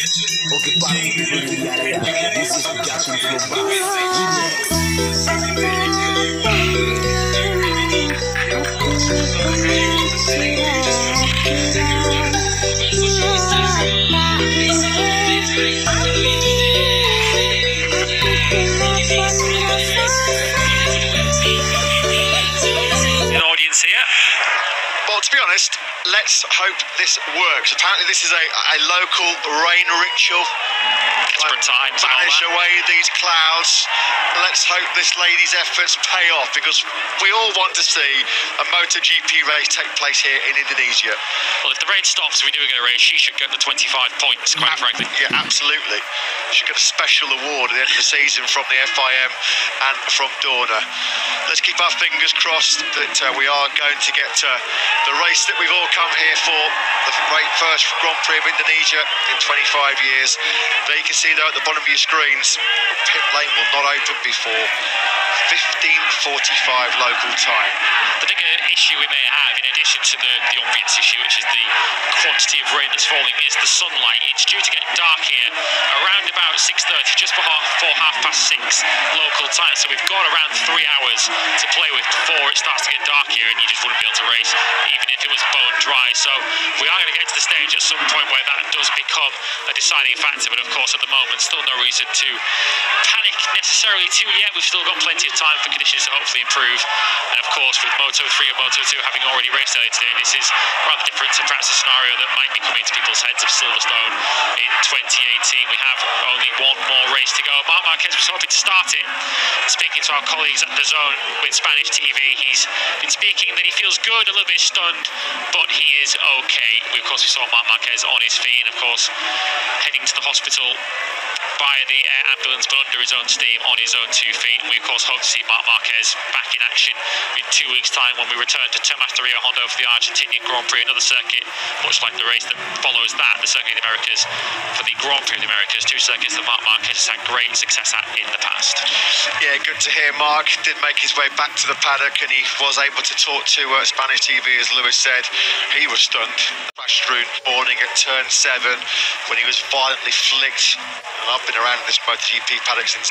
Oke para people in the area, this is Justin from audience here. Well, to be honest, let's hope this works. Apparently this is a local rain ritual. Desperate times. Banish away these clouds. Let's hope this lady's efforts pay off, because we all want to see a MotoGP race take place here in Indonesia. Well, if the rain stops and we do get a race, she should get the 25 points, quite frankly. Yeah, absolutely. She should get a special award at the end of the season from the FIM and from Dorna. Let's keep our fingers crossed that we are going to get the race that we've all come here for, the first Grand Prix of Indonesia in 25 years. There you can see there at the bottom of your screens, pit lane will not open before 15:45 local time. The bigger issue we may have, in addition to the obvious issue, which is the quantity of rain that's falling, is the sunlight. It's due to get dark here around about 6:30, just before 6:30 local time. So we've got around 3 hours to play with before it starts to get dark here, and you just wouldn't be able to race, even if it was bone dry. So we are going to get to the stage at some point where that does become a deciding factor. But of course, at the moment, still no reason to panic necessarily too yet. We've still got plenty of time for conditions to hopefully improve. And of course, with Moto 3 and Moto 2 having already raced earlier today, this is rather different to perhaps the scenario that might be coming to people's heads of Silverstone in 2018. We have only one more race to go. Marc Marquez was hoping to start it. Speaking to our colleagues at the Zone with Spanish TV, he's been speaking that he feels good, a little bit stunned, but he is okay. Of course, we saw Marc Marquez on his feet, and of course, heading to the hospital via the air ambulance, but under his own steam, on his own 2 feet. And we of course hope to see Marc Marquez back in action in 2 weeks' time when we return to Termas de Rio Hondo for the Argentinian Grand Prix, another circuit much like the race that follows that, the Circuit of the Americas, for the Grand Prix of the Americas, 2 circuits that Marc Marquez has had great success at in the past. Yeah, good to hear. Marc did make his way back to the paddock, and he was able to talk to Spanish TV, as Lewis said. He was stunned. Crashed through morning at turn 7 when he was violently flicked. And I've been around this MotoGP paddock since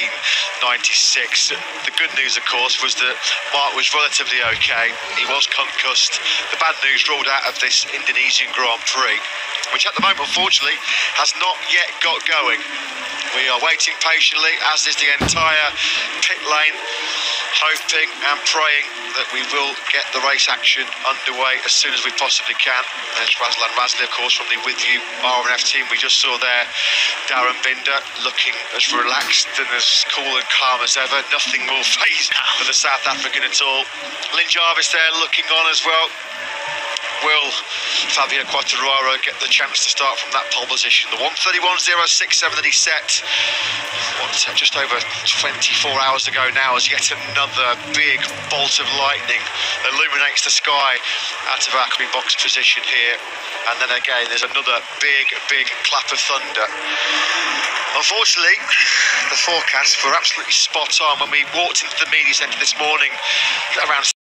1996. The good news, of course, was that Marc was relatively okay. He was concussed. The bad news rolled out of this Indonesian Grand Prix, which at the moment, unfortunately, has not yet got going. We are waiting patiently, as is the entire pit lane, hoping and praying that we will get the race action underway as soon as we possibly can. There's Razlan Razli, of course, from the With You RNF team. We just saw there Darren Binder looking as relaxed and as cool and calm as ever. Nothing will faze for the South African at all. Lynn Jarvis there looking on as well. Will Fabio Quartararo get the chance to start from that pole position? The 1:31.067 that he set, just over 24 hours ago now, as yet another big bolt of lightning illuminates the sky out of our coming box position here. And then again, there's another big clap of thunder. Unfortunately, the forecasts were absolutely spot on. When we walked into the media centre this morning around